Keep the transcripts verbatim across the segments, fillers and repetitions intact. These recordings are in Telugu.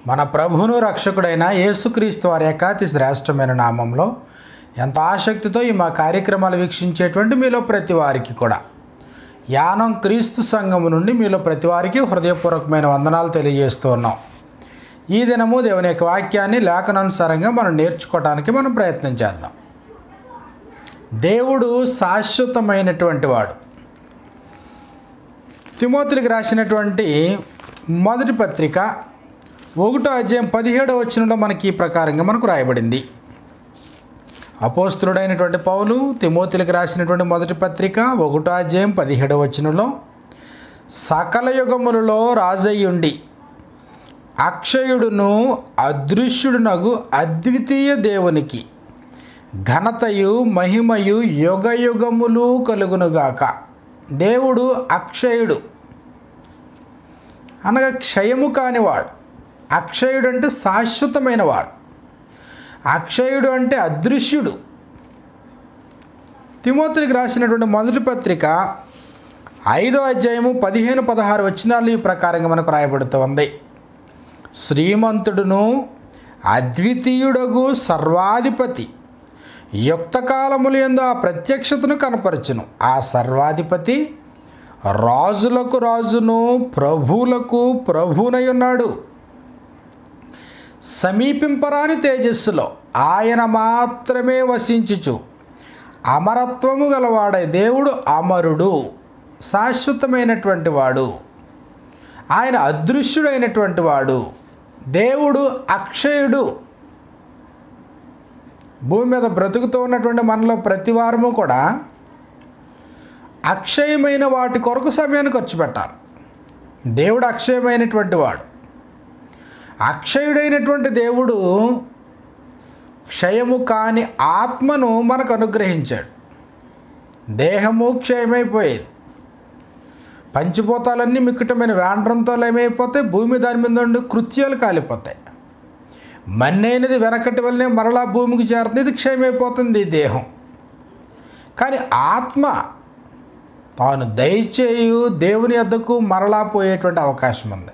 మన ప్రభువును రక్షకుడైన యేసుక్రీస్తు వారి యొక్క అతి శ్రేష్టమైన నామంలో ఎంత ఆసక్తితో ఈ మా కార్యక్రమాలు వీక్షించేటువంటి మీలో ప్రతి వారికి కూడా యానం క్రీస్తు సంఘము నుండి మీలో ప్రతి వారికి హృదయపూర్వకమైన వందనాలు తెలియజేస్తూ ఉన్నాం. ఈ దినము దేవుని యొక్క వాక్యాన్ని లేఖనానుసారంగా మనం నేర్చుకోవడానికి మనం ప్రయత్నం చేద్దాం. దేవుడు శాశ్వతమైనటువంటి వాడు. తిమోతికి రాసినటువంటి మొదటి పత్రిక ఒకటో అధ్యాయం పదిహేడవ వచనంలో మనకి ఈ ప్రకారంగా మనకు రాయబడింది. అపోస్తులుడైనటువంటి పౌలు తిమోతికి రాసినటువంటి మొదటి పత్రిక ఒకటో అధ్యాయం పదిహేడవ వచనంలో, సకల యుగములలో రాజయ్యుండి అక్షయుడును అదృశ్యుడునగు అద్వితీయ దేవునికి ఘనతయు మహిమయు యుగ యుగములు కలుగునుగాక. దేవుడు అక్షయుడు అనగా క్షయము కానివాడు. అక్షయుడు అంటే శాశ్వతమైన వాడు. అక్షయుడు అంటే అదృశ్యుడు. తిమోతికి రాసినటువంటి మొదటి పత్రిక ఐదో అధ్యాయము పదిహేను పదహారు వచనాలు ఈ ప్రకారంగా మనకు రాయబడుతుంది. శ్రీమంతుడును అద్వితీయుడగు సర్వాధిపతి యుక్తకాలములు యందు ఆ ప్రత్యక్షతను కనపరచును. ఆ సర్వాధిపతి రాజులకు రాజును ప్రభువులకు ప్రభువునై ఉన్నాడు. సమీపింపరాని తేజస్సులో ఆయన మాత్రమే వసించుచు అమరత్వము గలవాడై, దేవుడు అమరుడు, శాశ్వతమైనటువంటి వాడు. ఆయన అదృశ్యుడైనటువంటి వాడు. దేవుడు అక్షయుడు. భూమి మీద బ్రతుకుతూ ఉన్నటువంటి మనలో ప్రతి వారము కూడా అక్షయమైన వాటి కొరకు సమయాన్ని ఖర్చు పెట్టాలి. దేవుడు అక్షయమైనటువంటి వాడు. అక్షయుడైనటువంటి దేవుడు క్షయము కాని ఆత్మను మనకు అనుగ్రహించాడు. దేహము క్షయమైపోయేది. పంచిపోతాలన్నీ మిక్కుటమైన వేండ్రంతో ఏమైపోతాయి, భూమి దాని మీద ఉండి కృత్యాలు కాలిపోతాయి. మన్నైనది వెనకటి వల్లనే మరలా భూమికి చేరుతుంది. ఇది క్షయమైపోతుంది ఈ దేహం. కానీ ఆత్మ తాను దయచేయు దేవుని యొద్దకు మరలా పోయేటువంటి అవకాశం ఉంది.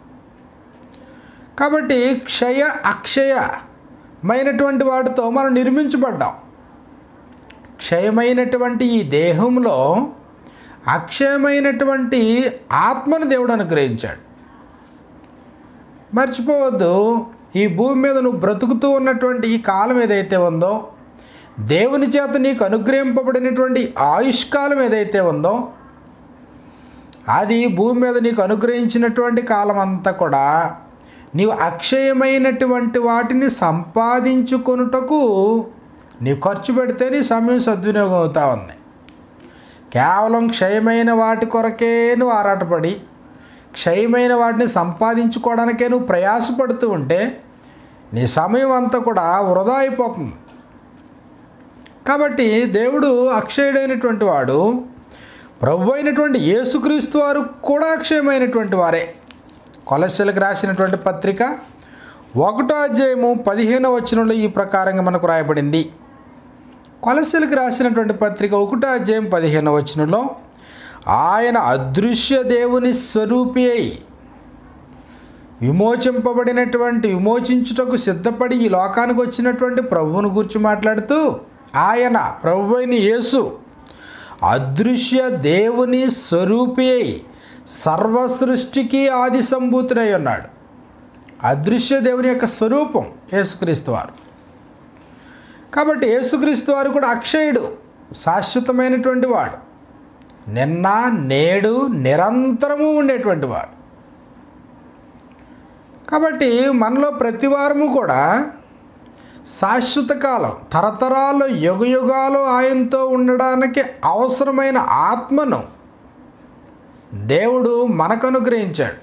కాబట్టి క్షయ అక్షయమైనటువంటి వాటితో మనం నిర్మించబడ్డాం. క్షయమైనటువంటి ఈ దేహంలో అక్షయమైనటువంటి ఆత్మను దేవుడు అనుగ్రహించాడు. మర్చిపోవద్దు, ఈ భూమి మీద నువ్వు బ్రతుకుతూ ఉన్నటువంటి ఈ కాలం ఏదైతే ఉందో, దేవుని చేత నీకు అనుగ్రహింపబడినటువంటి ఆయుష్కాలం ఏదైతే ఉందో, అది భూమి మీద నీకు అనుగ్రహించినటువంటి కాలం అంతా కూడా నీవు అక్షయమైనటువంటి వాటిని సంపాదించుకొనుటకు నీవు ఖర్చు పెడితే నీ సమయం సద్వినియోగం అవుతా ఉంది. కేవలం క్షయమైన వాటి కొరకే నువ్వు ఆరాటపడి క్షయమైన వాటిని సంపాదించుకోవడానికే నువ్వు ప్రయాసపడుతూ ఉంటే నీ సమయం అంతా కూడా వృధా అయిపోతుంది. కాబట్టి దేవుడు అక్షయుడైనటువంటి వాడు. ప్రభు అయినటువంటి యేసుక్రీస్తు వారు కూడా అక్షయమైనటువంటి వారే. కొలస్సీలకు రాసినటువంటి పత్రిక ఒకటో అధ్యాయము పదిహేనవ వచనంలో ఈ ప్రకారంగా మనకు రాయబడింది. కొలస్సీలకు రాసినటువంటి పత్రిక ఒకటో అధ్యాయం పదిహేనవ వచనంలో, ఆయన అదృశ్య దేవుని స్వరూపి అయి విమోచింపబడినటువంటి విమోచించుటకు సిద్ధపడి ఈ లోకానికి వచ్చినటువంటి ప్రభువును గురించి మాట్లాడుతూ, ఆయన ప్రభు అయిన యేసు అదృశ్య దేవుని స్వరూపి అయి సర్వ సృష్టికి ఆది సంభూతుడై ఉన్నాడు. అదృశ్య దేవుని యొక్క స్వరూపం యేసుక్రీస్తు వారు. కాబట్టి యేసుక్రీస్తు వారు కూడా అక్షయుడు, శాశ్వతమైనటువంటి వాడు. నిన్న నేడు నిరంతరము ఉండేటువంటి వాడు. కాబట్టి మనలో ప్రతి వారము కూడా శాశ్వత కాలం, తరతరాలు యుగ యుగాలు ఆయనతో ఉండడానికి అవసరమైన ఆత్మను దేవుడు మనకు అనుగ్రహించాడు.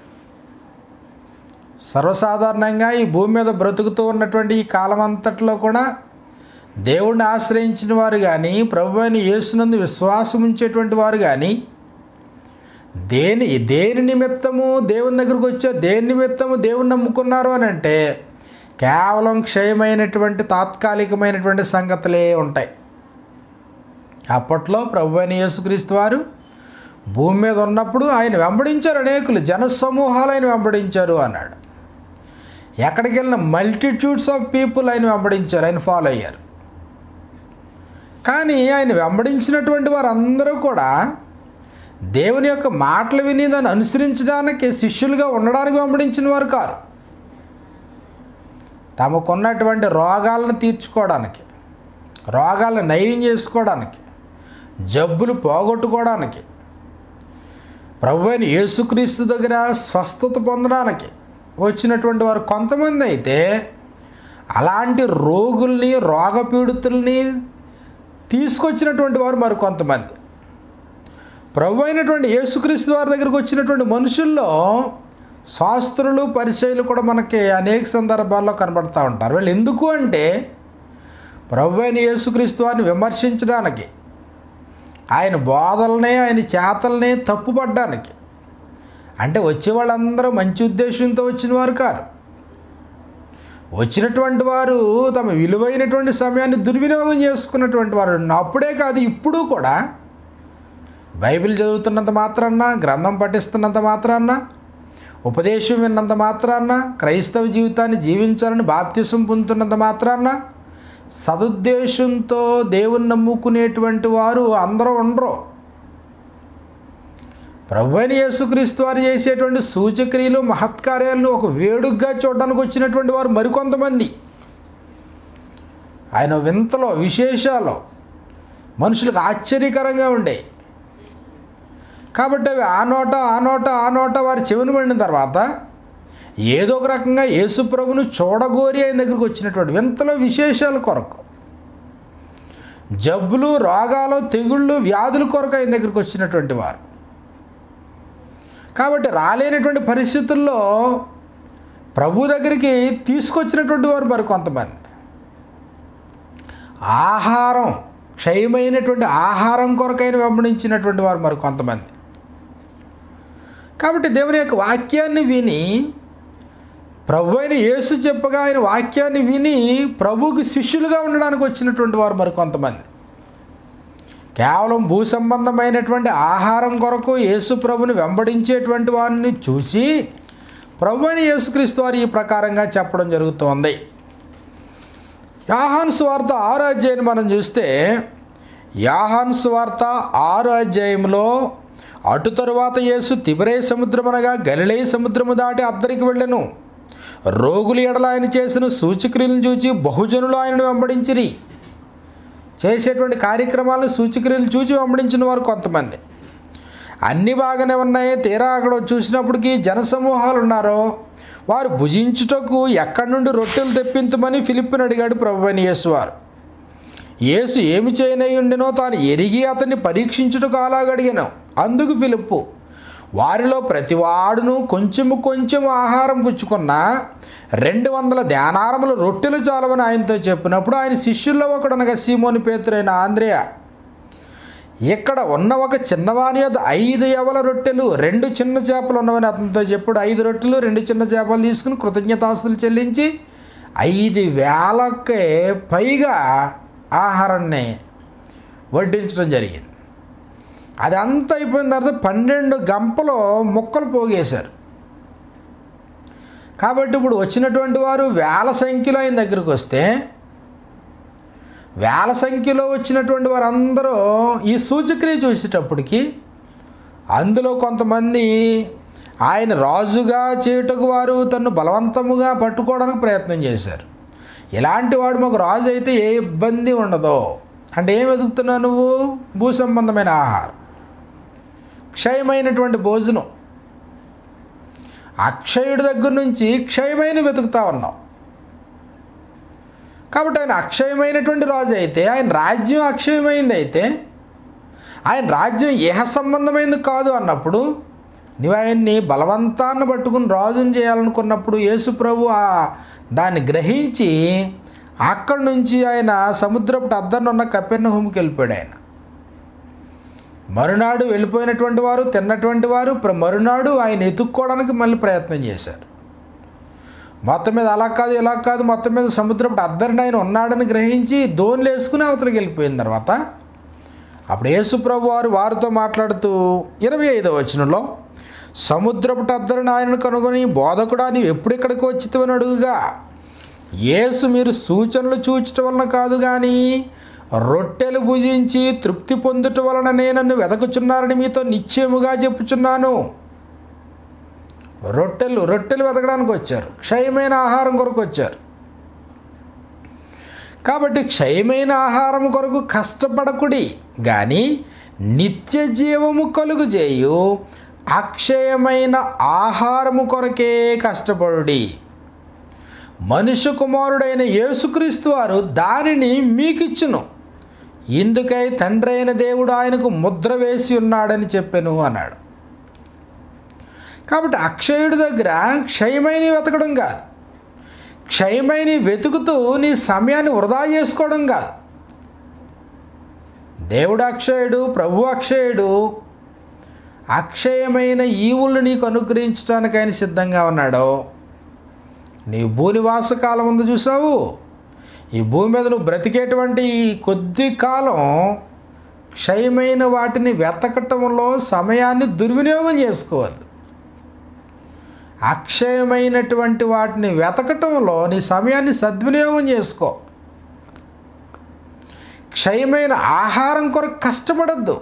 సర్వసాధారణంగా ఈ భూమి మీద బ్రతుకుతూ ఉన్నటువంటి ఈ కాలం అంతట్లో కూడా దేవుడిని ఆశ్రయించిన వారు కానీ, ప్రభు అయిన యేసునందు విశ్వాసం ఉంచేటువంటి వారు కానీ, దేని దేని నిమిత్తము దేవుని దగ్గరకు వచ్చారు, దేని నిమిత్తము దేవుని నమ్ముకున్నారు అని అంటే కేవలం క్షయమైనటువంటి తాత్కాలికమైనటువంటి సంగతులే ఉంటాయి. అప్పట్లో ప్రభు అయిన యేసుక్రీస్తు వారు భూమి మీద ఉన్నప్పుడు ఆయన వెంబడించారు. అనేకులు జనసమూహాలు ఆయన వెంబడించారు అన్నాడు. ఎక్కడికి వెళ్ళిన మల్టిట్యూడ్స్ ఆఫ్ పీపుల్ ఆయన వెంబడించారు, ఆయన ఫాలో అయ్యారు. కానీ ఆయన వెంబడించినటువంటి వారందరూ కూడా దేవుని యొక్క మాటలు విని దాన్ని అనుసరించడానికి, శిష్యులుగా ఉండడానికి వెంబడించిన వారు కారు. తమకున్నటువంటి రోగాలను తీర్చుకోవడానికి, రోగాలను నయం చేసుకోవడానికి, జబ్బులు పోగొట్టుకోవడానికి, ప్రభువైన యేసుక్రీస్తు దగ్గర స్వస్థత పొందడానికి వచ్చినటువంటి వారు కొంతమంది అయితే, అలాంటి రోగుల్ని, రోగపీడితుల్ని తీసుకొచ్చినటువంటి వారు మరి కొంతమంది. ప్రభు అయినటువంటి యేసుక్రీస్తు వారి దగ్గరికి వచ్చినటువంటి మనుషుల్లో శాస్త్రులు, పరిచయులు కూడా మనకి అనేక సందర్భాల్లో కనబడుతూ ఉంటారు. వీళ్ళు ఎందుకు అంటే ప్రభు అయిన యేసుక్రీస్తు వారిని విమర్శించడానికి, ఆయన బోధల్ని, ఆయన చేతల్ని తప్పుపడ్డానికి. అంటే వచ్చే వాళ్ళందరూ మంచి ఉద్దేశంతో వచ్చిన వారు కారు. వచ్చినటువంటి వారు తమ విలువైనటువంటి సమయాన్ని దుర్వినియోగం చేసుకున్నటువంటి వారు. అప్పుడే కాదు, ఇప్పుడు కూడా బైబిల్ చదువుతున్నంత మాత్రాన్న, గ్రంథం పఠిస్తున్నంత మాత్రాన్న, ఉపదేశం విన్నంత మాత్రాన్న, క్రైస్తవ జీవితాన్ని జీవించాలని బాప్తిసం పొందుతున్నంత మాత్రాన్న సదుద్దేశంతో దేవుని నమ్ముకునేటువంటి వారు అందరూ ఉండరు. ప్రభువైన యేసుక్రీస్తు వారు చేసేటువంటి సూచక్రియలు, మహత్కార్యాలను ఒక వేడుకగా చూడడానికి వచ్చినటువంటి వారు మరికొంతమంది. ఆయన వింతలో, విశేషాలు మనుషులకు ఆశ్చర్యకరంగా ఉండే. కాబట్టి అవి ఆ నోట ఆ నోట ఆ నోట వారి చెవిని పడిన తర్వాత ఏదో ఒక రకంగా యేసు ప్రభును చూడగోరి ఆయన దగ్గరికి వచ్చినటువంటి వింతలో, విశేషాల కొరకు, జబ్బులు, రోగాలు, తెగుళ్ళు, వ్యాధుల కొరకు ఆయన దగ్గరికి వచ్చినటువంటి వారు. కాబట్టి రాలేనటువంటి పరిస్థితుల్లో ప్రభు దగ్గరికి తీసుకొచ్చినటువంటి వారు మరి కొంతమంది. ఆహారం, క్షయమైనటువంటి ఆహారం కొరకైన వెంబడించినటువంటి వారు మరి కొంతమంది. కాబట్టి దేవుని యొక్క వాక్యాన్ని విని, ప్రభు అయిన యేసు చెప్పగా ఆయన వాక్యాన్ని విని ప్రభువుకి శిష్యులుగా ఉండడానికి వచ్చినటువంటి వారు మరి కొంతమంది. కేవలం భూ సంబంధమైనటువంటి ఆహారం కొరకు యేసు ప్రభుని వెంబడించేటువంటి వారిని చూసి ప్రభు అయిన యేసుక్రీస్తు వారు ఈ ప్రకారంగా చెప్పడం జరుగుతుంది. యోహాను సువార్త ఆరో అధ్యాయాన్ని మనం చూస్తే, యోహాను సువార్త ఆరో అధ్యాయంలో, అటు తరువాత యేసు తిబెరే సముద్రమనగా గలిలయ సముద్రము దాటి అద్దరికి వెళ్ళెను. రోగులు ఎడల ఆయన చేసిన సూచక్రియలను చూచి బహుజనులు ఆయనను వెంబడించిరి. చేసేటువంటి కార్యక్రమాలను, సూచక్రియలు చూచి వెంబడించిన వారు కొంతమంది. అన్నీ బాగానే ఉన్నాయి. తీరా అక్కడ చూసినప్పటికీ జనసమూహాలు ఉన్నారో వారు భుజించుటకు ఎక్కడి నుండి రొట్టెలు తెప్పించమని ఫిలిప్పుని అడిగాడు ప్రభువైన యేసు వారు. యేసు ఏమి చేయనయ్యుండెనో తాను ఎరిగి అతన్ని పరీక్షించుటకు అలాగడిగాను. అందుకు ఫిలిప్పు, వారిలో ప్రతివాడును కొంచెము కొంచెం ఆహారం పుచ్చుకున్న రెండు వందల ధ్యానారముల రొట్టెలు చాలవని ఆయనతో చెప్పినప్పుడు ఆయన శిష్యుల్లో ఒకడనగా సీమోని పేతురైన ఆంద్రేయ, ఇక్కడ ఉన్న ఒక చిన్నవాని యొద్ద ఐదు యవల రొట్టెలు, రెండు చిన్న చేపలు ఉన్నవని అతనితో చెప్పుడు. ఐదు రొట్టెలు, రెండు చిన్న చేపలు తీసుకుని కృతజ్ఞతాస్తులు చెల్లించి ఐదు వేలకే పైగా ఆహారాన్ని వడ్డించడం జరిగింది. అదంతా అయిపోయిన తర్వాత పన్నెండు గంపలో ముక్కలు పోగేశారు. కాబట్టి ఇప్పుడు వచ్చినటువంటి వారు వేల సంఖ్యలో ఆయన దగ్గరికి వస్తే, వేల సంఖ్యలో వచ్చినటువంటి వారందరూ ఈ సూచక్రియ చూసేటప్పటికి అందులో కొంతమంది ఆయన రాజుగా చేయుటకు వారు తను బలవంతముగా పట్టుకోవడానికి ప్రయత్నం చేశారు. ఇలాంటి వాడు మాకు రాజు అయితే ఏ ఇబ్బంది ఉండదు అంటే, ఏం వెతుకుతున్నావు నువ్వు? భూ సంబంధమైన ఆహారం, క్షయమైనటువంటి భోజనం, అక్షయుడి దగ్గర నుంచి క్షయమైన వెతుకుతా ఉన్నాం. కాబట్టి ఆయన అక్షయమైనటువంటి రాజు అయితే, ఆయన రాజ్యం అక్షయమైంది అయితే, ఆయన రాజ్యం ఇహ సంబంధమైనది కాదు అన్నప్పుడు, నువ్వు ఆయన్ని బలవంతాన్ని పట్టుకుని రాజుని చేయాలనుకున్నప్పుడు యేసు ప్రభు ఆ దాన్ని గ్రహించి అక్కడి నుంచి ఆయన సముద్రపు అద్దరిన ఉన్న కపెర్నహూముకి వెళ్ళిపోయాడు. ఆయన మరునాడు వెళ్ళిపోయినటువంటి వారు, తిన్నటువంటి వారు మరునాడు ఆయన ఎత్తుక్కోవడానికి మళ్ళీ ప్రయత్నం చేశారు. మొత్తం మీద అలా కాదు ఇలా కాదు, మొత్తం మీద సముద్రపు అద్దరిన ఆయన ఉన్నాడని గ్రహించి దోణిలు వేసుకుని అవతలికి వెళ్ళిపోయిన తర్వాత అప్పుడు యేసు ప్రభు వారు వారితో మాట్లాడుతూ ఇరవై ఐదవ వచనంలో, సముద్రపు టద్దరిని ఆయనను కనుగొని, బోధకుడా నీవు ఎప్పుడు ఇక్కడికి వచ్చితివని అడుగుగా, యేసు మీరు సూచనలు చూచటం వలన కాదు కానీ రొట్టెలు భుజించి తృప్తి పొందుట వలననే నన్ను వెదకుచున్నారని మీతో నిశ్చయముగా చెప్పుచున్నాను. రొట్టెలు రొట్టెలు వెతకడానికి వచ్చారు, క్షయమైన ఆహారం కొరకు వచ్చారు. కాబట్టి క్షయమైన ఆహారం కొరకు కష్టపడకుడి, కానీ నిత్య జీవము కలుగు చేయు అక్షయమైన ఆహారము కొరకే కష్టపడుడి. మనుష్య కుమారుడైన యేసుక్రీస్తు వారు దానిని మీకిచ్చును. ఇందుకై తండ్రి అయిన దేవుడు ఆయనకు ముద్ర వేసి ఉన్నాడని చెప్పెను అన్నాడు. కాబట్టి అక్షయుడి దగ్గర క్షయమైన వెతకడం కాదు, క్షయమైన వెతుకుతూ నీ సమయాన్ని వృధా చేసుకోవడం కాదు. దేవుడు అక్షయుడు, ప్రభు అక్షయుడు. అక్షయమైన ఈవులను నీకు అనుగ్రహించడానికి ఆయన సిద్ధంగా ఉన్నాడు. నీ భూనివాస కాలం ముందు చూసావు, ఈ భూమి మీద నువ్వు బ్రతికేటువంటి ఈ కొద్ది కాలం క్షయమైన వాటిని వెతకటంలో సమయాన్ని దుర్వినియోగం చేసుకోవద్దు. అక్షయమైనటువంటి వాటిని వెతకటంలో నీ సమయాన్ని సద్వినియోగం చేసుకో. క్షయమైన ఆహారం కొరకు కష్టపడద్దు.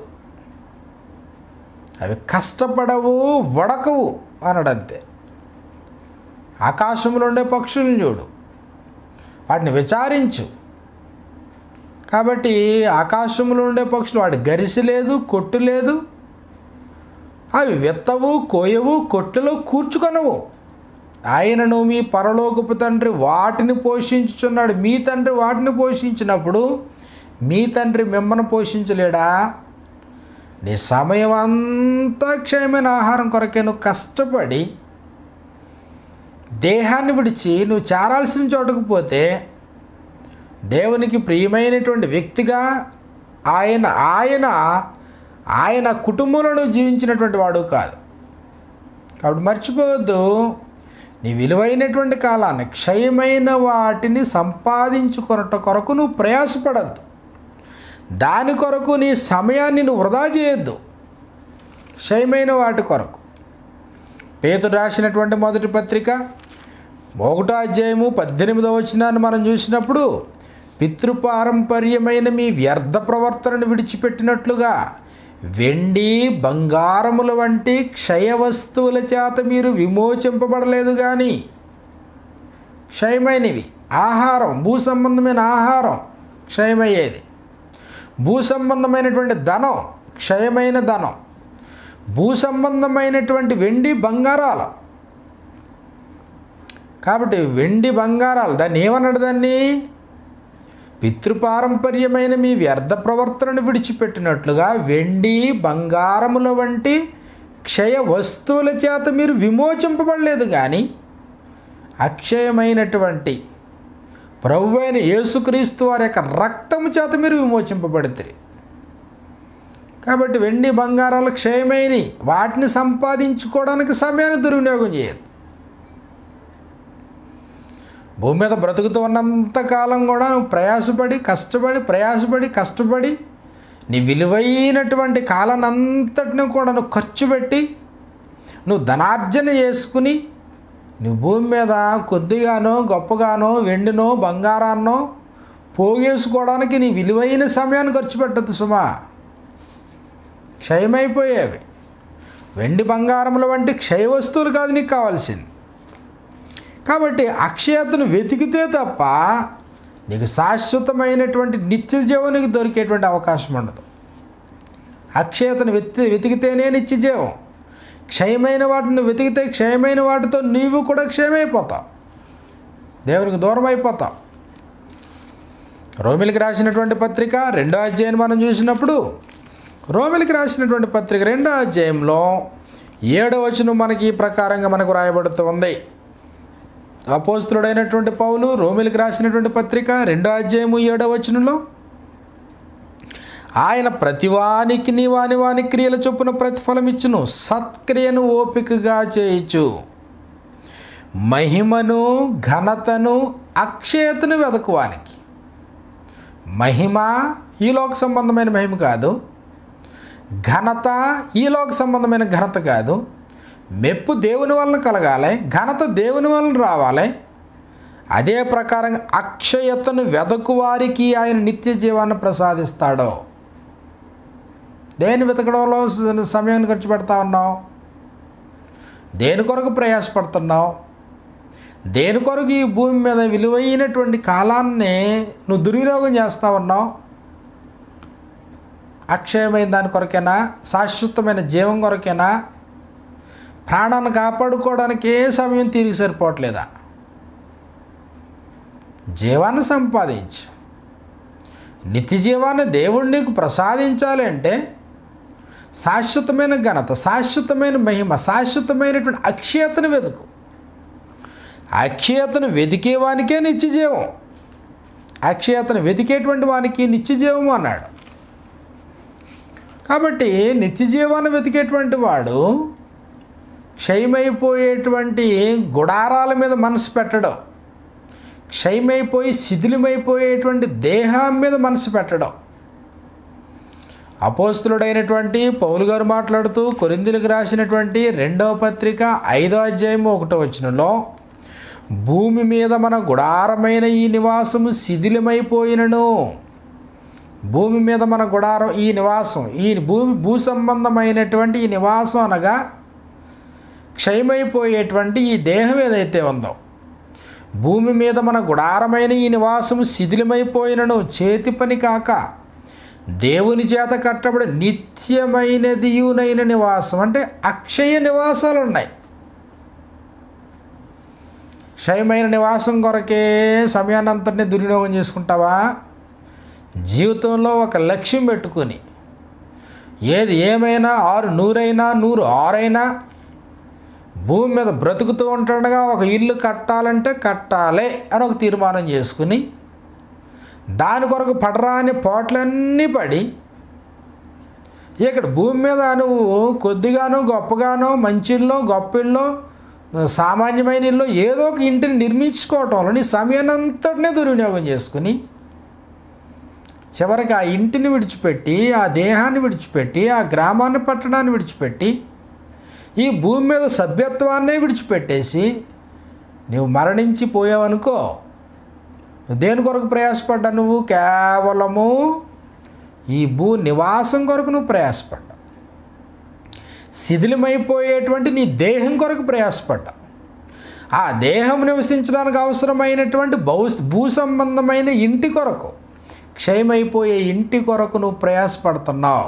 అవి కష్టపడవు, వడకవు అనడంతే. ఆకాశంలో ఉండే పక్షులను చూడు, వాటిని విచారించు. కాబట్టి ఆకాశంలో ఉండే పక్షులు వాటి గరిసి లేదు, కొట్టు లేదు, అవి విత్తవు, కోయవు, కొట్టులో కూర్చుకొనవు. ఆయనను మీ పరలోకపు తండ్రి వాటిని పోషించుచున్నాడు. మీ తండ్రి వాటిని పోషించినప్పుడు మీ తండ్రి మిమ్మల్ని పోషించలేడా? నీ సమయం అంతా క్షయమైన ఆహారం కొరకే నువ్వు కష్టపడి దేహాన్ని విడిచి నువ్వు చేరాల్సిన చోటుకు పోతే దేవునికి ప్రియమైనటువంటి వ్యక్తిగా ఆయన ఆయన ఆయన కుటుంబంలో జీవించినటువంటి వాడు కాదు. కాబట్టి మర్చిపోవద్దు, నీ విలువైనటువంటి కాలాన్ని క్షయమైన వాటిని సంపాదించుకొనట కొరకు నువ్వు ప్రయాసపడద్దు. దాని కొరకు నీ సమయాన్ని నువ్వు వృధా చేయొద్దు. క్షయమైన వాటి కొరకు. పేతురు రాసినటువంటి మొదటి పత్రిక ఒకటో అధ్యాయము పద్దెనిమిదవ వచనాన్ని మనం చూసినప్పుడు, పితృపారంపర్యమైన మీ వ్యర్థ ప్రవర్తనను విడిచిపెట్టినట్లుగా వెండి బంగారముల వంటి క్షయ వస్తువుల చేత మీరు విమోచింపబడలేదు. కానీ క్షయమైనవి ఆహారం, భూ సంబంధమైన ఆహారం క్షయమయ్యేది, భూ సంబంధమైనటువంటి ధనం క్షయమైన ధనం, భూ సంబంధమైనటువంటి వెండి బంగారాలు. కాబట్టి వెండి బంగారాలు దాన్ని ఏమన్నాడు? దాన్ని పితృపారంపర్యమైన మీ వ్యర్థ ప్రవర్తనను విడిచిపెట్టినట్లుగా వెండి బంగారముల వంటి క్షయ వస్తువుల చేత మీరు విమోచింపబడలేదు, కానీ అక్షయమైనటువంటి ప్రభువైన యేసుక్రీస్తు వారి యొక్క రక్తము చేత మీరు విమోచింపబడితే. కాబట్టి వెండి బంగారాలు క్షయమైనవి, వాటిని సంపాదించుకోవడానికి సమయాన్ని దుర్వినియోగం చేయదు. భూమి మీద బ్రతుకుతూ ఉన్నంతకాలం కూడా నువ్వు ప్రయాసపడి కష్టపడి ప్రయాసపడి కష్టపడి నీ విలువైనటువంటి కాలాన్ని అంతటిని కూడా నువ్వు ఖర్చు పెట్టి నువ్వు ధనార్జన చేసుకుని నీ భూమి మీద కొద్దిగానో గొప్పగానో వెండినో బంగారాన్నో పోగేసుకోవడానికి నీ విలువైన సమయాన్ని ఖర్చు పెట్టద్దు సుమా. క్షయమైపోయేవి. వెండి బంగారముల వంటి క్షయ వస్తువులు కాదు నీకు కావాల్సింది. కాబట్టి అక్షయతను వెతికితే తప్ప నీకు శాశ్వతమైనటువంటి నిత్య జీవానికి దొరికేటువంటి అవకాశం ఉండదు. అక్షయతను వెతి వెతికితేనే నిత్య జీవం. క్షయమైన వాటిని వెతికితే క్షయమైన వాటితో నీవు కూడా క్షయమైపోతావు, దేవునికి దూరం అయిపోతావు. రోమిలికి రాసినటువంటి పత్రిక రెండో అధ్యాయం మనం చూసినప్పుడు, రోమిలికి రాసినటువంటి పత్రిక రెండో అధ్యాయంలో ఏడవ వచనం మనకి ఈ ప్రకారంగా మనకు రాయబడుతుంది. అపోస్తలుడైనటువంటి పౌలు రోమిలికి రాసినటువంటి పత్రిక రెండో అధ్యాయము ఏడవ వచనంలో, ఆయన ప్రతివానికి నీ వాని వాని క్రియల చొప్పున ప్రతిఫలం ఇచ్చును, సత్క్రియను ఓపికగా చేయొచ్చు, మహిమను ఘనతను అక్షయతను వెదకువానికి. మహిమ ఈ లోక సంబంధమైన మహిమ కాదు, ఘనత ఈ లోక సంబంధమైన ఘనత కాదు, మెప్పు దేవుని వలన కలగాలి, ఘనత దేవుని వలన రావాలి. అదే ప్రకారంగా అక్షయతను వెదకు వారికి ఆయన నిత్య జీవాన్ని ప్రసాదిస్తాడు. దేని వెతకడంలో సమయాన్ని ఖర్చు పెడతా ఉన్నావు? దేని కొరకు ప్రయాసపడుతున్నావు? దేని కొరకు ఈ భూమి మీద విలువైనటువంటి కాలాన్ని నువ్వు దుర్వినియోగం చేస్తా ఉన్నావు? అక్షయమైన దాని కొరకేనా? శాశ్వతమైన జీవం కొరకేనా? ప్రాణాన్ని కాపాడుకోవడానికి ఏ సమయం తిరిగి సరిపోవట్లేదా? జీవాన్ని సంపాదించు. నిత్య జీవాన్ని దేవుడు నీకు ప్రసాదించాలి అంటే శాశ్వతమైన ఘనత, శాశ్వతమైన మహిమ, శాశ్వతమైనటువంటి అక్షయతను వెతుకు. అక్షయతను వెతికేవానికే నిత్య జీవం. అక్షయతను వెతికేటువంటి వానికి నిత్య జీవము అన్నాడు. కాబట్టి నిత్య జీవాన్ని వెతికేటువంటి వాడు క్షయమైపోయేటువంటి గుడారాల మీద మనసు పెట్టడం, క్షయమైపోయి శిథిలమైపోయేటువంటి దేహం మీద మనసు పెట్టడం. అపోస్తులుడైనటువంటి పౌలు గారు మాట్లాడుతూ కొరింథీయులకు రాసినటువంటి రెండవ పత్రిక ఐదో అధ్యాయం ఒకటో వచనంలో, భూమి మీద మన గుడారమైన ఈ నివాసము శిథిలమైపోయినను. భూమి మీద మన గుడారం, ఈ నివాసం, ఈ భూమి భూ సంబంధమైనటువంటి ఈ నివాసం అనగా క్షయమైపోయేటువంటి ఈ దేహం ఏదైతే ఉందో, భూమి మీద మన గుడారమైన ఈ నివాసము శిథిలమైపోయినను, చేతి పని కాక దేవుని చేత కట్టబడి నిత్యమైనదియునైన నివాసం, అంటే అక్షయ నివాసాలు ఉన్నాయి. క్షయమైన నివాసం కొరకే సమయాన్ని అంతటినీ దుర్వినియోగం చేసుకుంటావా? జీవితంలో ఒక లక్ష్యం పెట్టుకొని, ఏది ఏమైనా ఆరు నూరైనా నూరు ఆరైనా భూమి మీద బ్రతుకుతూ ఉంటుండగా ఒక ఇల్లు కట్టాలంటే కట్టాలి అని ఒక తీర్మానం చేసుకుని దాని కొరకు పడరాని పోట్లన్నీ పడి, ఇక్కడ భూమి మీద నువ్వు కొద్దిగానో గొప్పగానో మంచి ఇల్లో గొప్ప ఇల్లో సామాన్యమైన ఇల్లు ఏదో ఒక ఇంటిని నిర్మించుకోవటంలో నీ సమయాన్ని అంతటినే దుర్వినియోగం చేసుకుని చివరికి ఆ ఇంటిని విడిచిపెట్టి, ఆ దేహాన్ని విడిచిపెట్టి, ఆ గ్రామాన్ని పట్టణాన్ని విడిచిపెట్టి, ఈ భూమి మీద సభ్యత్వాన్నే విడిచిపెట్టేసి నువ్వు మరణించి పోయావనుకో, దేని కొరకు ప్రయాసపడ్డా? నువ్వు కేవలము ఈ భూ నివాసం కొరకు నువ్వు ప్రయాసపడ్డా. శిథిలమైపోయేటువంటి నీ దేహం కొరకు ప్రయాసపడ్డా. ఆ దేహం నివసించడానికి అవసరమైనటువంటి భూ భూ సంబంధమైన ఇంటి కొరకు, క్షయమైపోయే ఇంటి కొరకు నువ్వు ప్రయాసపడుతున్నావు.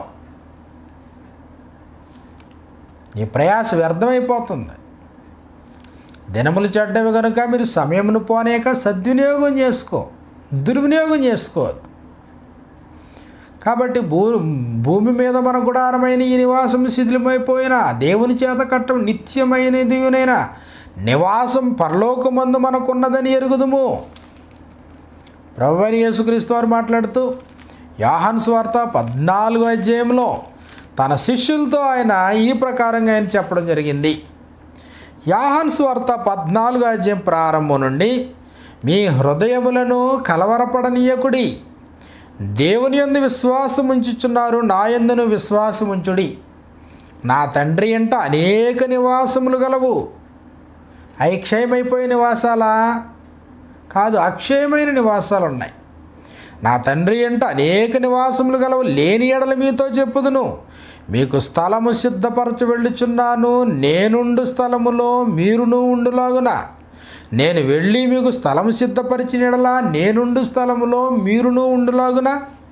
నీ ప్రయాస వ్యర్థమైపోతుంది. దినములు చెడ్డవి కనుక మీరు సమయమును పోనేక సద్వినియోగం చేసుకో, దుర్వినియోగం చేసుకోవద్దు. కాబట్టి భూ భూమి మీద మన గుడారమైన ఈ నివాసం శిథిలమైపోయినా దేవుని చేత కట్టం నిత్యమైనదినైనా నివాసం పరలోకమందు మనకున్నదని ఎరుగుదుము. ప్రభువైన యేసుక్రీస్తు వారు మాట్లాడుతూ యోహాను సువార్త పద్నాలుగో అధ్యాయంలో తన శిష్యులతో ఆయన ఈ ప్రకారంగా ఆయన చెప్పడం జరిగింది. యోహాను సువార్త పద్నాలుగో అధ్యాయం ప్రారంభం నుండి, మీ హృదయములను కలవరపడనీయకుడి, దేవుని యందు విశ్వాసం ఉంచుచున్నారు, నా యందును విశ్వాసం ఉంచుడి. నా తండ్రి ఎంట అనేక నివాసములు గలవు. అవి క్షయమైపోయే నివాసాలా? కాదు, అక్షయమైన నివాసాలు ఉన్నాయి. నా తండ్రి ఎంట అనేక నివాసములు గలవు, లేని ఎడల మీతో చెప్పుదును. మీకు స్థలము సిద్ధపరచ వెళ్ళుచున్నాను. నేనుండు స్థలములో మీరును ఉండులాగున, నేను వెళ్ళి మీకు స్థలము సిద్ధపరిచిన ఎడల నేనుండు స్థలములో మీరును ఉండులాగున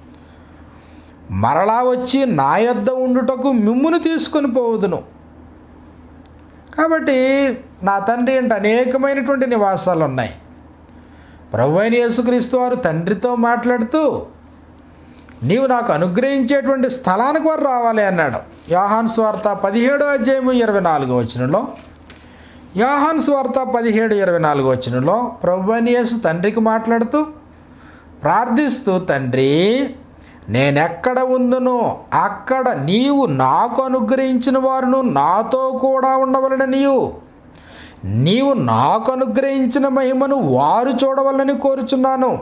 మరలా వచ్చి నా యొద్ద ఉండుటకు మిమ్మును తీసుకొని పోవుదును. కాబట్టి నా తండ్రి అంటే అనేకమైనటువంటి నివాసాలు ఉన్నాయి. ప్రభువైన యేసుక్రీస్తు వారు తండ్రితో మాట్లాడుతూ, నీవు నాకు అనుగ్రహించేటువంటి స్థలానికి వారు రావాలి అన్నాడు. యోహాను సువార్త పదిహేడో అధ్యాయము ఇరవై నాలుగో వచనంలో, యోహాను సువార్త పదిహేడు ఇరవై నాలుగో వచనంలో ప్రభువైన యేసు తండ్రికి మాట్లాడుతూ ప్రార్థిస్తూ, తండ్రి నేనెక్కడ ఉందునో అక్కడ నీవు నాకు అనుగ్రహించిన వారును నాతో కూడా ఉండవలన, నీవు నీవు నాకు అనుగ్రహించిన మహిమను వారు చూడవలని కోరుచున్నాను.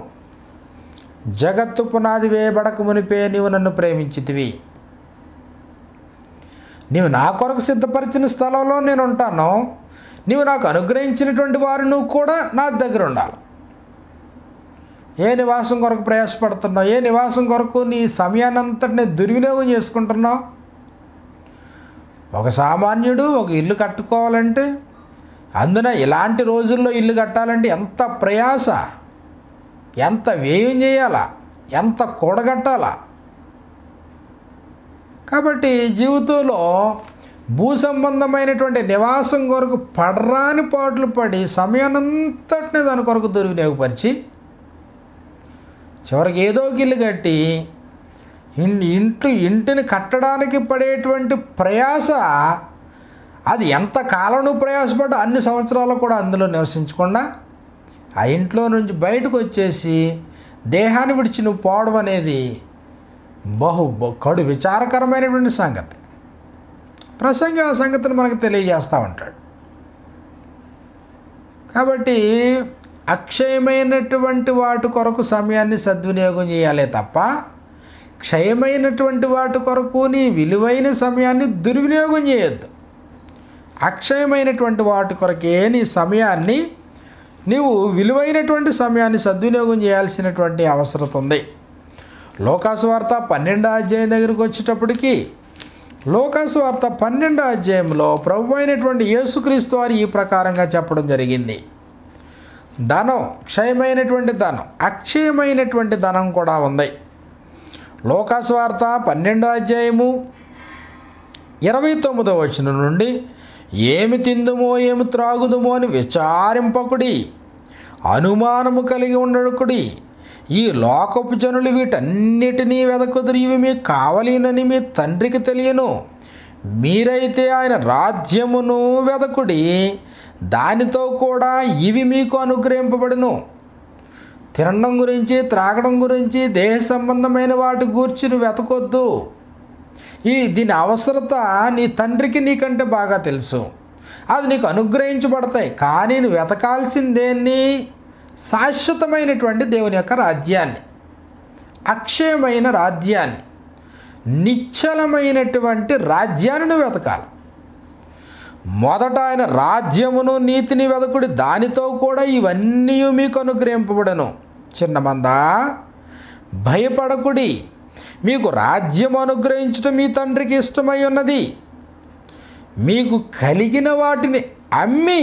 జగత్తు పునాది వేయబడక మునిపే నీవు నన్ను ప్రేమించితివి. నీవు నా కొరకు సిద్ధపరిచిన స్థలంలో నేను ఉంటాను, నీవు నాకు అనుగ్రహించినటువంటి వారు నువ్వు కూడా నా దగ్గర ఉండాలి. ఏ నివాసం కొరకు ప్రయాసపడుతున్నావు? ఏ నివాసం కొరకు నీ సమయాన్ని అంతటిని దుర్వినియోగం చేసుకుంటున్నావు? ఒక సామాన్యుడు ఒక ఇల్లు కట్టుకోవాలంటే, అందున ఇలాంటి రోజుల్లో ఇల్లు కట్టాలంటే ఎంత ప్రయాస, ఎంత వ్యయం చేయాలా, ఎంత కూడగట్టాలా. కాబట్టి జీవితంలో భూ సంబంధమైనటువంటి నివాసం కొరకు పడరాని పాటలు పడి సమయాన్నంతటినీ దాని కొరకు దుర్వినియోగపరిచి చివరికి ఏదో ఇల్లు కట్టి ఇంటి ఇంటిని కట్టడానికి పడేటువంటి ప్రయాస, అది ఎంత కాలం నువ్వు ప్రయాసపడ్డా అన్ని సంవత్సరాలు కూడా అందులో నివసించకుండా ఆ ఇంట్లో నుంచి బయటకు వచ్చేసి దేహాన్ని విడిచి నువ్వు పోవడం అనేది బహు కడు విచారకరమైనటువంటి సంగతి. ప్రసంగి ఆ సంగతిని మనకు తెలియజేస్తూ ఉంటాడు. కాబట్టి అక్షయమైనటువంటి వాటి కొరకు సమయాన్ని సద్వినియోగం చేయాలే తప్ప క్షయమైనటువంటి వాటి కొరకు నీ విలువైన సమయాన్ని దుర్వినియోగం చేయొద్దు. అక్షయమైనటువంటి వాటి కొరకే నీ సమయాన్ని, నీవు విలువైనటువంటి సమయాన్ని సద్వినియోగం చేయాల్సినటువంటి అవసరం ఉంది. లోకాసు వార్త పన్నెండో అధ్యాయం దగ్గరికి వచ్చేటప్పటికి, లోకాసు వార్త పన్నెండో అధ్యాయంలో ప్రభు అయినటువంటి యేసుక్రీస్తు వారు ఈ ప్రకారంగా చెప్పడం జరిగింది. ధనం, క్షయమైనటువంటి ధనం, అక్షయమైనటువంటి ధనం కూడా ఉంది. లోకాసు వార్త పన్నెండో అధ్యాయము ఇరవై తొమ్మిదో వచనం నుండి, ఏమి తిందుమో ఏమి త్రాగుదుమో అని విచారింపకుడి, అనుమానము కలిగి ఉండకుడి. ఈ లోకపు జనులు వీటన్నిటినీ వెదకుదురు, ఇవి మీకు కావలేనని మీ తండ్రికి తెలియను. మీరైతే ఆయన రాజ్యమును వెదకుడి, దానితో కూడా ఇవి మీకు అనుగ్రహింపబడును. తినడం గురించి, త్రాగడం గురించి, దేహ సంబంధమైన వాటి గురించి నువ్వు వెతకొద్దు. ఈ దీని అవసరత నీ తండ్రికి నీకంటే బాగా తెలుసు, అది నీకు అనుగ్రహించబడతాయి. కానీ నువ్వు వెతకాల్సిందేన్ని? శాశ్వతమైనటువంటి దేవుని యొక్క రాజ్యాన్ని, అక్షయమైన రాజ్యాన్ని, నిశ్చలమైనటువంటి రాజ్యాన్ని నువ్వు వెతకాలి. మొదట ఆయన రాజ్యమును నీతిని వెదకుడి, దానితో కూడా ఇవన్నీ మీకు అనుగ్రహింపబడను. చిన్నమందా, భయపడకుడి, మీకు రాజ్యం అనుగ్రహించడం మీ తండ్రికి ఇష్టమై ఉన్నది. మీకు కలిగిన వాటిని అమ్మి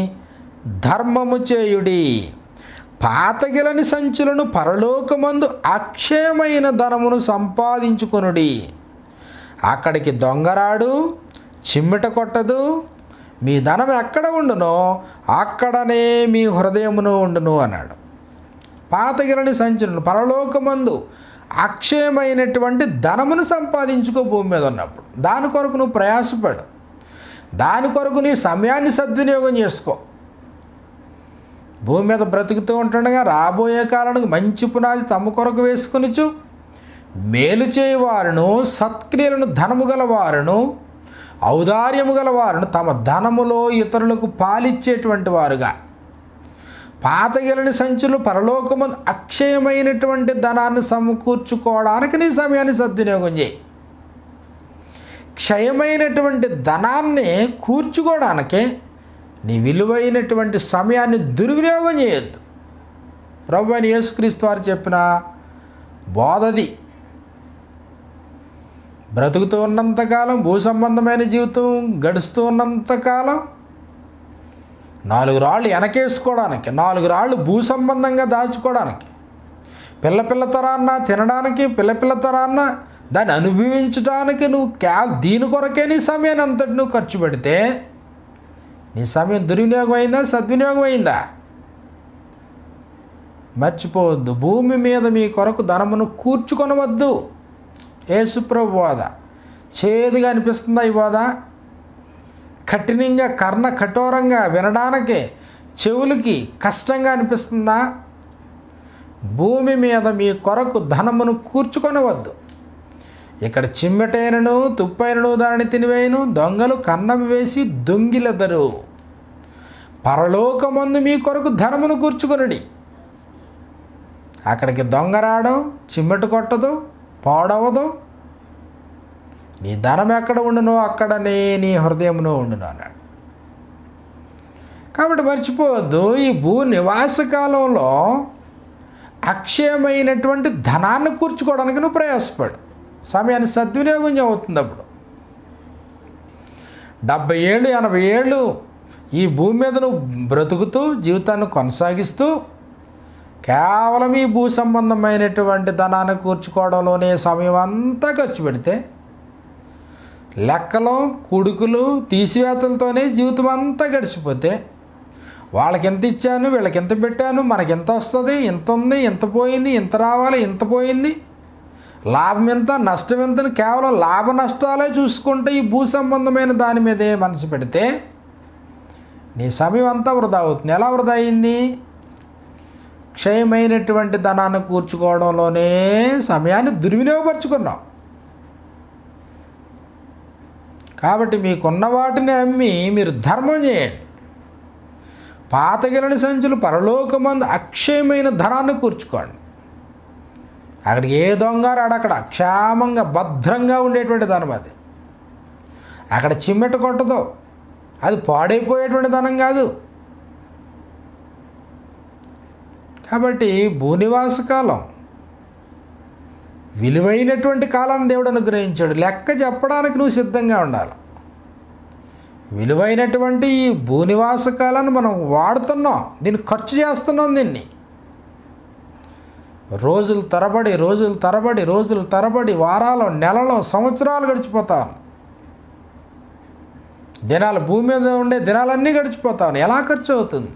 ధర్మము చేయుడి, పాతగిలని సంచులను పరలోకమందు అక్షయమైన ధనమును సంపాదించుకొనుడి. అక్కడికి దొంగరాడు, చిమ్మిట కొట్టదు. మీ ధనం ఎక్కడ ఉండునో అక్కడనే మీ హృదయమును ఉండును అన్నాడు. పాతగిలని సంచులను పరలోకమందు అక్షయమైనటువంటి ధనమును సంపాదించుకో. భూమి మీద ఉన్నప్పుడు దాని కొరకు నువ్వు ప్రయాసపడు, దాని కొరకు నీ సమయాన్ని సద్వినియోగం చేసుకో. భూమి మీద బ్రతుకుతూ ఉంటుండగా రాబోయే కాలానికి మంచి పునాది తమ కొరకు వేసుకొనిచు మేలు చేయవారును, సత్క్రియలను ధనము గలవారును, ఔదార్యము గలవారును, తమ ధనములో ఇతరులకు పాలిచ్చేటువంటి వారుగా, పాతగిలని సంచులు పరలోకము అక్షయమైనటువంటి ధనాన్ని సమకూర్చుకోవడానికి నీ సమయాన్ని సద్వినియోగం చేయి. క్షయమైనటువంటి ధనాన్ని కూర్చుకోవడానికే నీ విలువైనటువంటి సమయాన్ని దుర్వినియోగం చేయొద్దు. ప్రభువైన అయిన యేసుక్రీస్తు వారు చెప్పిన బోధది. బ్రతుకుతూ ఉన్నంతకాలం, భూ సంబంధమైన జీవితం గడుస్తూ ఉన్నంతకాలం నాలుగు రాళ్ళు వెనకేసుకోవడానికి, నాలుగు రాళ్ళు భూ సంబంధంగా దాచుకోవడానికి, పిల్ల పిల్ల తరాన్న తినడానికి, పిల్ల పిల్ల తరాన్న దాన్ని అనుభవించడానికి నువ్వు క్యా దీని కొరకే నీ సమయాన్ని అంతటి నువ్వు ఖర్చు పెడితే నీ సమయం దుర్వినియోగం అయిందా, సద్వినియోగం అయిందా? మర్చిపోవద్దు. భూమి మీద మీ కొరకు ధనమును కూర్చుకొనవద్దు. యేసుప్రభు బోధ చేదుగా అనిపిస్తుందా? ఈ బోధ కఠినంగా, కర్ణ కఠోరంగా, వినడానికి చెవులకి కష్టంగా అనిపిస్తుందా? భూమి మీద మీ కొరకు ధనమును కూర్చుకొనవద్దు. ఇక్కడ చిమ్మెటైనను తుప్పైనను దానిని తినివేయను, దొంగలు కన్నం వేసి దొంగిలెదరు. పరలోకమందు మీ కొరకు ధనమును కూర్చుకొనుడి. అక్కడికి దొంగ రావడం, చిమ్మెట కొట్టదు, పాడవదు. నీ ధనం ఎక్కడ ఉండునో అక్కడనే నీ హృదయమునో ఉండును అన్నాడు. కాబట్టి మర్చిపోవద్దు, ఈ భూ నివాస కాలంలో అక్షయమైనటువంటి ధనాన్ని కూర్చుకోవడానికి నువ్వు ప్రయాసపడు. సమయాన్ని సద్వినియోగం అవుతుంది. అప్పుడు డెబ్బై ఏళ్ళు ఎనభై ఏళ్ళు ఈ భూమి మీద నువ్వు బ్రతుకుతూ జీవితాన్ని కొనసాగిస్తూ కేవలం ఈ భూ సంబంధమైనటువంటి ధనాన్ని కూర్చుకోవడంలోనే సమయం అంతా ఖర్చు పెడితే, లెక్కలు కుడుకులు తీసివేతలతోనే జీవితం అంతా గడిచిపోతే, వాళ్ళకి ఎంత ఇచ్చాను వీళ్ళకి ఎంత పెట్టాను మనకి ఎంత వస్తుంది, ఇంత ఉంది ఇంత పోయింది, ఇంత రావాలి ఇంత పోయింది, లాభం ఎంత నష్టం ఎంతని కేవలం లాభ నష్టాలే చూసుకుంటే ఈ భూ సంబంధమైన దాని మీదే మనసు పెడితే నీ సమయం అంతా వృధా అవుతుంది. ఎలా వృధా అయింది? క్షయమైనటువంటి ధనాన్ని కూర్చుకోవడంలోనే సమయాన్ని దుర్వినియోగపరుచుకున్నావు. కాబట్టి మీకున్న వాటిని అమ్మి మీరు ధర్మం చేయండి. పాతగిలని సంచులు పరలోకమందు అక్షయమైన ధనాన్ని కూర్చుకోండి. అక్కడికి ఏ దొంగ రాడు. అక్కడ క్షేమంగా భద్రంగా ఉండేటువంటి ధనం అది. అక్కడ చిమ్మెట కొట్టదు. అది పాడైపోయేటువంటి ధనం కాదు. కాబట్టి భూనివాస కాలం విలువైనటువంటి కాలాన్ని దేవుడు అనుగ్రహించాడు. లెక్క చెప్పడానికి నువ్వు సిద్ధంగా ఉండాలి. విలువైనటువంటి ఈ భూనివాస కాలాన్ని మనం వాడుతున్నాం, దీన్ని ఖర్చు చేస్తున్నాం. దీన్ని రోజులు తరబడి రోజులు తరబడి రోజులు తరబడి వారాలు నెలలో సంవత్సరాలు గడిచిపోతాను. దినాలు భూమి మీద ఉండే దినాలన్నీ గడిచిపోతాను. ఎలా ఖర్చు అవుతుంది?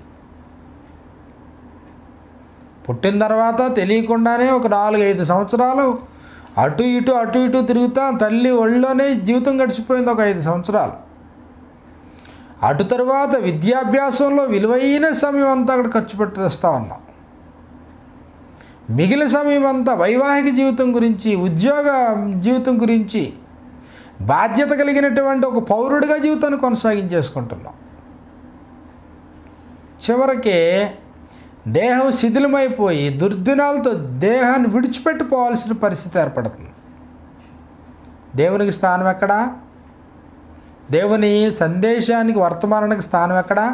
పుట్టిన తర్వాత తెలియకుండానే ఒక నాలుగు ఐదు సంవత్సరాలు అటు ఇటు అటు ఇటు తిరుగుతా తల్లి ఒళ్ళోనే జీవితం గడిచిపోయింది. ఒక ఐదు సంవత్సరాలు అటు తర్వాత విద్యాభ్యాసంలో విలువైన సమయం అంతా అక్కడ ఖర్చు పెట్టేస్తూ ఉన్నాం. మిగిలిన సమయం అంతా వైవాహిక జీవితం గురించి, ఉద్యోగ జీవితం గురించి, బాధ్యత కలిగినటువంటి ఒక పౌరుడిగా జీవితాన్ని కొనసాగించేసుకుంటున్నాం. చివరికి దేహం శిథిలమైపోయి దుర్దినాలతో దేహాన్ని విడిచిపెట్టిపోవాల్సిన పరిస్థితి ఏర్పడుతుంది. దేవునికి స్థానం ఎక్కడా? దేవుని సందేశానికి వర్తమానానికి స్థానం ఎక్కడా?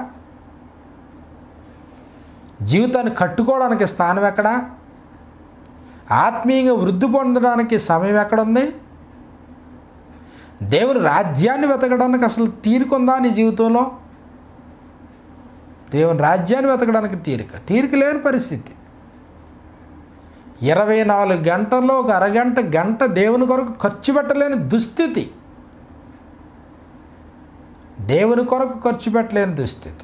జీవితాన్ని కట్టుకోవడానికి స్థానం ఎక్కడా? ఆత్మీయంగా వృద్ధి పొందడానికి సమయం ఎక్కడుంది? దేవుని రాజ్యాన్ని వెతకడానికి అసలు తీరికుందా నీ జీవితంలో? దేవుని రాజ్యాన్ని వెతకడానికి తీరిక తీరిక లేని పరిస్థితి. ఇరవై నాలుగు గంటల్లో ఒక అరగంట గంట దేవుని కొరకు ఖర్చు పెట్టలేని దుస్థితి. దేవుని కొరకు ఖర్చు పెట్టలేని దుస్థితి.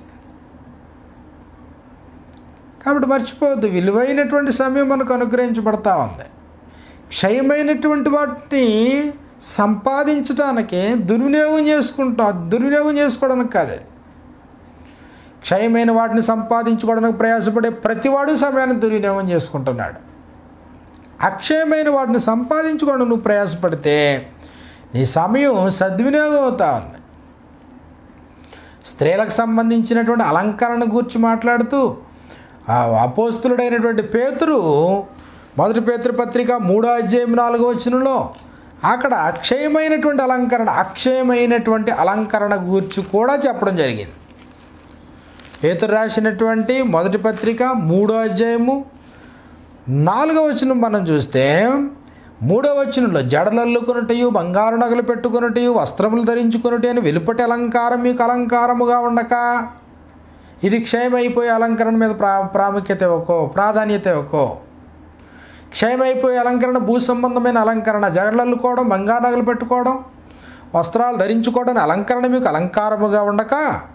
కాబట్టి మర్చిపోవద్దు, విలువైనటువంటి సమయం మనకు అనుగ్రహించబడతా ఉంది. క్షయమైనటువంటి వాటిని సంపాదించడానికే దుర్వినియోగం చేసుకుంటాం. దుర్వినియోగం చేసుకోవడానికి కాదు. క్షయమైన వాటిని సంపాదించుకోవడానికి ప్రయాసపడే ప్రతివాడు సమయాన్ని దుర్వినియోగం చేసుకుంటున్నాడు. అక్షయమైన వాటిని సంపాదించుకోవడానికి నువ్వు ప్రయాసపడితే నీ సమయం సద్వినియోగం అవుతా ఉంది. స్త్రీలకు సంబంధించినటువంటి అలంకరణ గురించి మాట్లాడుతూ అపోస్తులుడైనటువంటి పేతురు మొదటి పేతురు పత్రిక మూడో అధ్యాయం నాలుగో వచనంలో అక్కడ అక్షయమైనటువంటి అలంకరణ అక్షయమైనటువంటి అలంకరణ గూర్చి కూడా చెప్పడం జరిగింది. పేతురు రాసినటువంటి మొదటి పత్రిక మూడో అధ్యాయము నాలుగో వచనం మనం చూస్తే, మూడో వచనంలో జడలల్లుకొనుటయు బంగారు నగలు పెట్టుకొనుటయు వస్త్రములు ధరించుకొనుట అని వెలుపటి అలంకారం మీకు అలంకారముగా ఉండక, ఇది క్షయమైపోయే అలంకరణ మీద ప్రా ప్రాముఖ్యత ఇవ్వకో, ప్రాధాన్యత ఇవ్వకో. క్షయమైపోయే అలంకరణ భూ సంబంధమైన అలంకరణ, జడలల్లుకోవడం, బంగారు నగలు పెట్టుకోవడం, వస్త్రాలు ధరించుకోవడం అలంకరణ మీకు అలంకారముగా ఉండక,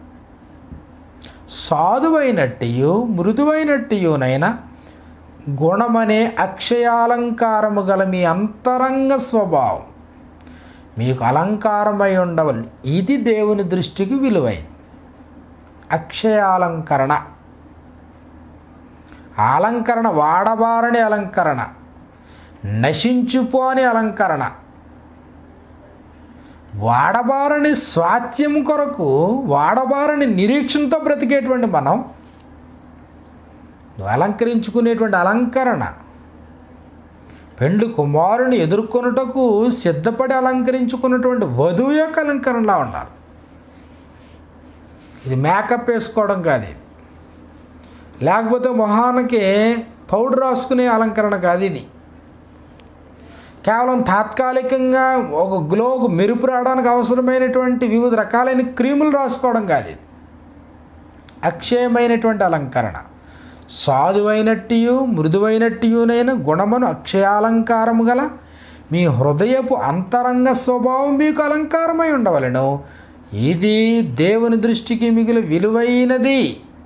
సాధువైనట్టియు మృదువైనట్టియునైనా గుణమనే అక్షయాలంకారము గల మీ అంతరంగ స్వభావం మీకు అలంకారమై ఉండవలెను. ఇది దేవుని దృష్టికి విలువైంది. అక్షయాలంకరణ, అలంకరణ వాడబారని అలంకరణ, నశించిపోని అలంకరణ, వాడబారని స్వాస్థ్యం కొరకు వాడబారని నిరీక్షణతో బ్రతికేటువంటి మనం నువ్వు అలంకరించుకునేటువంటి అలంకరణ పెండ్లి కుమారుని ఎదుర్కొనుటకు సిద్ధపడి అలంకరించుకున్నటువంటి వధువు యొక్క అలంకరణలా ఉండాలి. ఇది మేకప్ వేసుకోవడం కాదు, ఇది లేకపోతే మొహానికి పౌడర్ రాసుకునే అలంకరణ కాదు. ఇది కేవలం తాత్కాలికంగా ఒక గ్లోకు మెరుపు రావడానికి అవసరమైనటువంటి వివిధ రకాలైన క్రీములు రాసుకోవడం కాదు. ఇది అక్షయమైనటువంటి అలంకరణ. సాధువైనట్టియు మృదువైనట్టియునైన గుణమును అక్షయాలంకారము గల మీ హృదయపు అంతరంగ స్వభావం మీకు అలంకారమై ఉండవలెను. ఇది దేవుని దృష్టికి మిగిలి విలువైనది.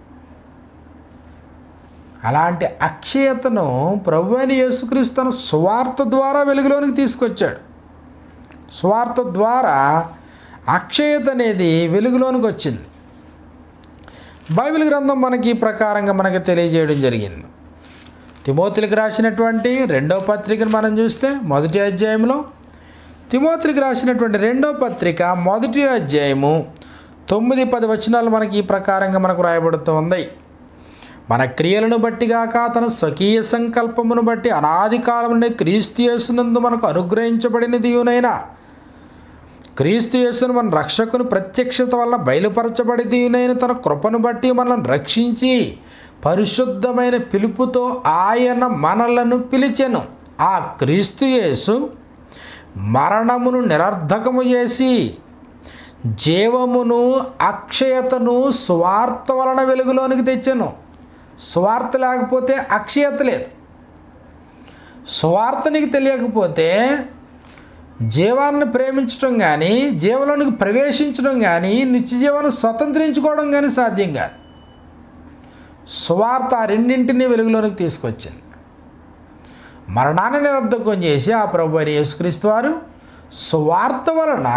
అలాంటి అక్షయతను ప్రభువైన యేసుక్రీస్తు తన సువార్త ద్వారా వెలుగులోనికి తీసుకొచ్చాడు. సువార్త ద్వారా అక్షయత అనేది వెలుగులోనికి వచ్చింది. బైబిల్ గ్రంథం మనకి ఈ ప్రకారంగా మనకి తెలియజేయడం జరిగింది. తిమోతికి రాసినటువంటి రెండవ పత్రికను మనం చూస్తే మొదటి అధ్యాయంలో, తిమోతికి రాసినటువంటి రెండవ పత్రిక మొదటి అధ్యాయము తొమ్మిది పది వచనాలు మనకి ఈ ప్రకారంగా మనకు రాయబడుతూ ఉంది. మన క్రియలను బట్టి గాక తన స్వకీయ సంకల్పమును బట్టి అనాది కాలం నుండి క్రీస్తు యేసునందు మనకు అనుగ్రహించబడినదియునైనా క్రీస్తు యేసును మన రక్షకుని ప్రత్యక్షత వల్ల బయలుపరచబడినదియునైన తన కృపను బట్టి మనల్ని రక్షించి పరిశుద్ధమైన పిలుపుతో ఆయన మనలను పిలిచెను. ఆ క్రీస్తు యేసు మరణమును నిరర్ధకము చేసి జీవమును అక్షయతను స్వార్థ వలన వెలుగులోనికి తెచ్చెను. స్వార్థ లేకపోతే అక్షయత లేదు. స్వార్థ నీకు తెలియకపోతే జీవాన్ని ప్రేమించడం కానీ, జీవంలోనికి ప్రవేశించడం కానీ, నిత్య జీవాన్ని స్వతంత్రించుకోవడం కానీ సాధ్యం కాదు. స్వార్థ ఆ రెండింటినీ వెలుగులోనికి తీసుకొచ్చింది. మరణాన్ని నిరర్ధకం చేసి ఆ ప్రభు అయిన యేసుక్రీస్తు వారు స్వార్థ వలన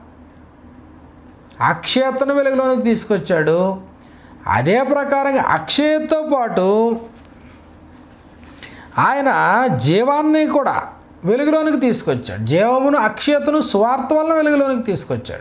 అక్షయతను వెలుగులోనికి తీసుకొచ్చాడు. అదే ప్రకారంగా అక్షయతతో పాటు ఆయన జీవాన్ని కూడా వెలుగులోనికి తీసుకొచ్చాడు. జీవమును అక్షయతను స్వార్థ వలన వెలుగులోనికి తీసుకొచ్చాడు.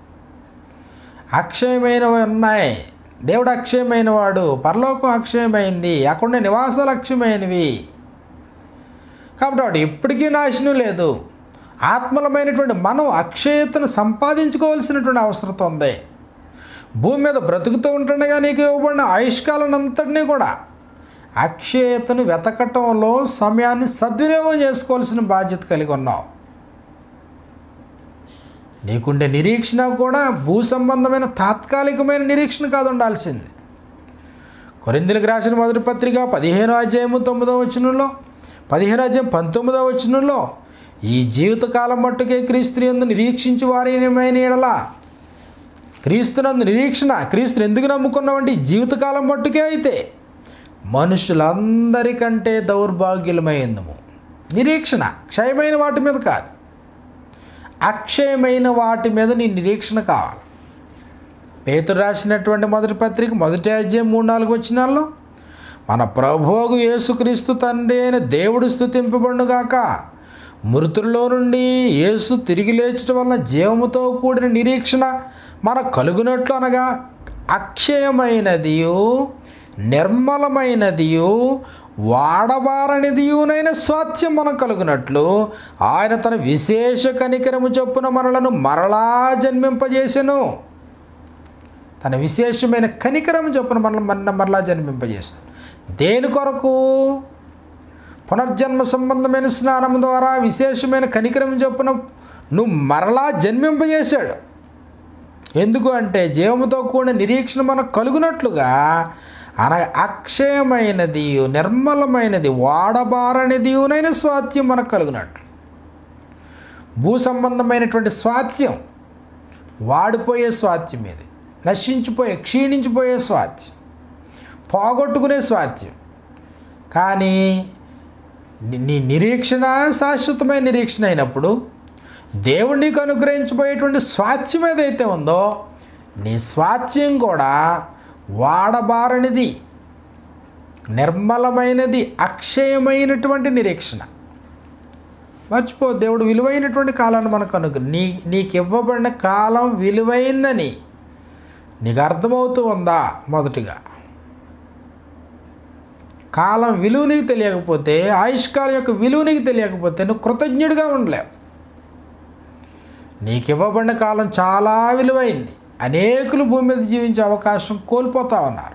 అక్షయమైనవి ఉన్నాయి. దేవుడు అక్షయమైన వాడు, పరలోకం అక్షయమైంది, అక్కడ నివాసాలు అక్షయమైనవి. కాబట్టి వాడు ఎప్పటికీ నాశనం లేదు. ఆత్మలమైనటువంటి మనం అక్షయతను సంపాదించుకోవాల్సినటువంటి అవసరం ఉంది. భూమి మీద బ్రతుకుతూ ఉంటుండగా నీకు ఇవ్వబడిన ఆయుష్కాలం అంతటినీ కూడా అక్షయతను వెతకటంలో సమయాన్ని సద్వినియోగం చేసుకోవాల్సిన బాధ్యత కలిగి ఉన్నావు. నీకుండే నిరీక్షణ కూడా భూ సంబంధమైన తాత్కాలికమైన నిరీక్షణ కాదు ఉండాల్సింది. కొరింథీయులకు రాసిన మొదటి పత్రిక పదిహేనో అధ్యాయము తొమ్మిదో వచనంలో, పదిహేనో అధ్యాయం పంతొమ్మిదో వచనంలో, ఈ జీవితకాలం మట్టుకే క్రీస్తుని యందు నిరీక్షించి వారైన ఎడల, క్రీస్తునందు నిరీక్షణ, క్రీస్తుని ఎందుకు నమ్ముకున్నామంటే ఈ జీవితకాలం మట్టుకే అయితే మనుషులందరికంటే దౌర్భాగ్యులమైందము. నిరీక్షణ క్షయమైన వాటి మీద కాదు, అక్షయమైన వాటి మీద నీ నిరీక్షణ కావాలి. పేతురు రాసినటువంటి మొదటి పత్రిక మొదటి అధ్యాయం మూడు నాలుగు వచనాల్లో, మన ప్రభువు యేసుక్రీస్తు తండ్రి అయిన దేవుడు స్తుతింపబడుగాక, మృతుల్లో నుండి యేసు తిరిగి లేచడం వలన జీవముతో కూడిన నిరీక్షణ మన కలుగునట్లు, అనగా అక్షయమైనదియు నిర్మలమైనదియు వాడబారనిదియునైన స్వాస్థ్యం మనం కలుగునట్లు ఆయన తన విశేష కనికరము చొప్పున మనలను మరలా జన్మింపజేసెను. తన విశేషమైన కనికరము చొప్పున మనల్ని మన మరలా జన్మింపజేశాను. దేని కొరకు? పునర్జన్మ సంబంధమైన స్నానం ద్వారా విశేషమైన కనికరం చొప్పున నువ్వు మరలా జన్మింపజేశాడు. ఎందుకు అంటే జీవముతో కూడిన నిరీక్షణ మనకు కలుగునట్లుగా, అనగా అక్షయమైనది నిర్మలమైనది వాడబారనిదియునైన స్వాస్థ్యం మనకు కలుగునట్లు. భూ సంబంధమైనటువంటి స్వాస్థ్యం వాడిపోయే స్వాస్థ్యం, ఇది నశించిపోయే క్షీణించిపోయే స్వాస్థ్యం, పోగొట్టుకునే స్వాస్థ్యం. కానీ నీ నిరీక్షణ శాశ్వతమైన నిరీక్షణ అయినప్పుడు దేవుడు నీకు అనుగ్రహించబోయేటువంటి స్వాస్థ్యం ఏదైతే ఉందో, నీ స్వాస్థ్యం కూడా వాడబారనిది, నిర్మలమైనది, అక్షయమైనటువంటి నిరీక్షణ. మర్చిపో, దేవుడు విలువైనటువంటి కాలాన్ని మనకు అనుగ్రహం, నీ నీకు ఇవ్వబడిన కాలం విలువైందని నీకు అర్థమవుతూ ఉందా? మొదటిగా కాలం విలువ నీకు తెలియకపోతే, ఆయుష్కాలం యొక్క విలువ నీకు తెలియకపోతే నువ్వు కృతజ్ఞుడిగా ఉండలేవు. నీకు ఇవ్వబడిన కాలం చాలా విలువైంది. అనేకులు భూమి మీద జీవించే అవకాశం కోల్పోతా ఉన్నారు.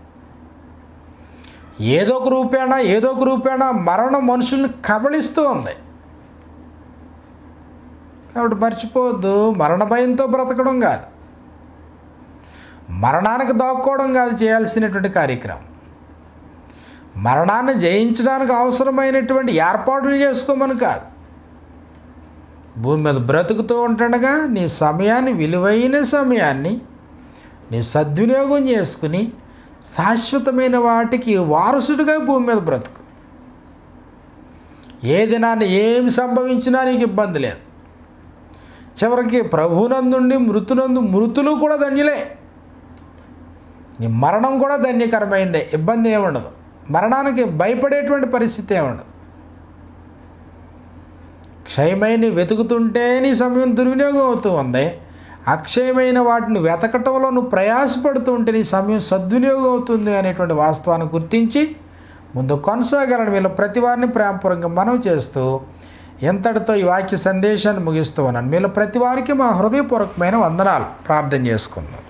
ఏదో ఒక రూపేణా ఏదో ఒక రూపేణా మరణం మనుషుల్ని కబళిస్తూ ఉంది. కాబట్టి మర్చిపోవద్దు, మరణ భయంతో బ్రతకడం కాదు, మరణానికి దాక్కోవడం కాదు చేయాల్సినటువంటి కార్యక్రమం. మరణాన్ని జయించడానికి అవసరమైనటువంటి ఏర్పాట్లు చేసుకోమని కాదు. భూమి మీద బ్రతుకుతూ ఉంటుండగా నీ సమయాన్ని, విలువైన సమయాన్ని నీ సద్వినియోగం చేసుకుని శాశ్వతమైన వాటికి వారసుడిగా భూమి మీద బ్రతుకు. ఏ దినాన్ని ఏమి సంభవించినా నీకు ఇబ్బంది లేదు. చివరికి ప్రభునందుండి మృతునందు మృతులు కూడా ధన్యులే. నీ మరణం కూడా ధన్యకరమైందే, ఇబ్బంది ఏముండదు. మరణానికి భయపడేటువంటి పరిస్థితి ఏముండదు. క్షయమైన వెతుకుతుంటే నీ సమయం దుర్వినియోగం అవుతూ ఉంది. అక్షయమైన వాటిని వెతకటంలో నువ్వు ప్రయాసపడుతూ ఉంటే నీ సమయం సద్వినియోగం అవుతుంది అనేటువంటి వాస్తవాన్ని గుర్తించి ముందు కొనసాగాలని వీళ్ళు ప్రతి వారిని ప్రేమపూర్వకంగా మనవి చేస్తూ ఎంతటితో ఈ వాక్య సందేశాన్ని ముగిస్తూ ఉన్నాను. మీలో ప్రతి వారికి మా హృదయపూర్వకమైన వందనాలు. ప్రార్థన చేసుకుందాం.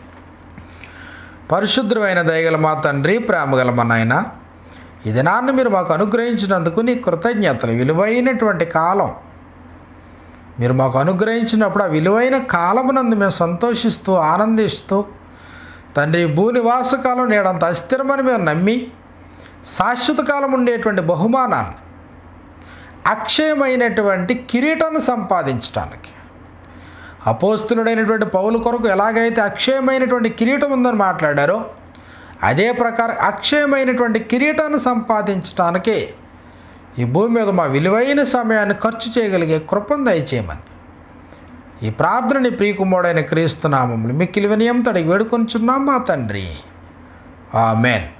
పరిశుద్ధమైన దయగల మా తండ్రి, ప్రేమగల మా నాయన, ఈ దినాన్ని మీరు మాకు అనుగ్రహించినందుకు నీ కృతజ్ఞతలు. విలువైనటువంటి కాలం మీరు మాకు అనుగ్రహించినప్పుడు ఆ విలువైన కాలమునందు మేము సంతోషిస్తూ ఆనందిస్తూ తండ్రి, భూనివాస కాలం నేడంత అస్థిరమని మేము నమ్మి శాశ్వత కాలం ఉండేటువంటి బహుమానాన్ని, అక్షయమైనటువంటి కిరీటాన్ని సంపాదించడానికి అపోస్తులుడైనటువంటి పౌలు కొరకు ఎలాగైతే అక్షయమైనటువంటి కిరీటం ఉందని మాట్లాడారో అదే ప్రకారం అక్షయమైనటువంటి కిరీటాన్ని సంపాదించడానికే ఈ భూమి మీద మా విలువైన సమయాన్ని ఖర్చు చేయగలిగే కృపను దయచేయమని ఈ ప్రార్థనని ప్రియకుమారుడైన క్రీస్తు నామములో మిక్కిలి వినయంతో అడిగి వేడుకొనుచున్నాం మా తండ్రి. ఆమెన్.